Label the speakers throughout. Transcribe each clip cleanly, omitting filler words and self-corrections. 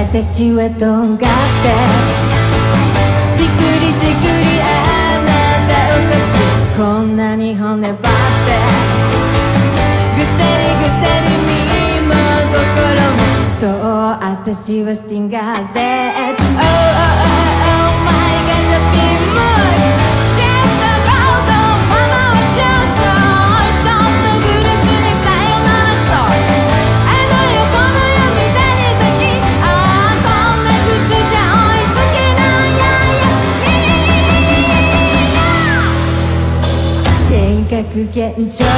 Speaker 1: 私はとんがってじくりじくりあなたを刺すこんなに骨張ってぐさりぐさり身も心もそう私はスティンガー Z Oh oh oh oh my god じゃピンムシェフとゴーゴーママは上昇ショットグラスにさよならストーリーあの横の読み谷崎ああこんな靴じゃ追いつけないややや幻覚現状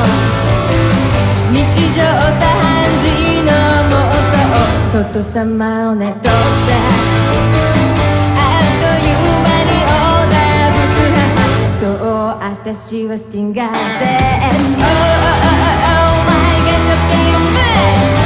Speaker 1: 日常茶飯事の妄想とと様をねとってあっという間にオーダーぶつはそう私はスティンガー Z Oh oh oh oh my god ちょっぴん